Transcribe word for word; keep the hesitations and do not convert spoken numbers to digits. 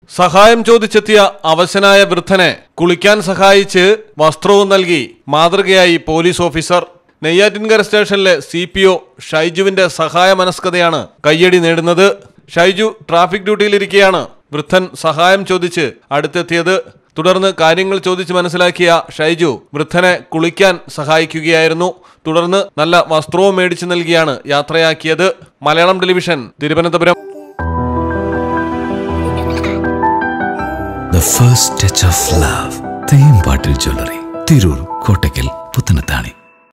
സഹായം ചോദിച്ചെത്തിയ അവശനായ വൃദ്ധനെ കുളിക്കാൻ സഹായിച്ച് വസ്ത്രവും നൽകി മാതൃകയായി പോലീസ് ഓഫീസർ. നെയ്യാറ്റിൻകര സ്റ്റേഷനിലെ സി പി ഒ ഷൈജുവിന്റെ സഹായ മനസ്കതയാണ് കയ്യടി നേടുന്നത്. ഷൈജു ട്രാഫിക് ഡ്യൂട്ടിയിലിരിക്കെയാണ് വൃദ്ധൻ സഹായം ചോദിച്ച് അടുത്തെത്തിയത്. തുടർന്ന് കാര്യങ്ങൾ ചോദിച്ച് മനസ്സിലാക്കിയ ഷൈജു വൃദ്ധനെ കുളിക്കാൻ സഹായിക്കുകയായിരുന്നു. തുടർന്ന് നല്ല വസ്ത്രവും മേടിച്ചു നൽകിയാണ് യാത്രയാക്കിയത്. Malayalam television, Thiruvananthapuram. The first touch of love. Theyyampattil jewellery, Tirur, Kottakkal, Puthanathani.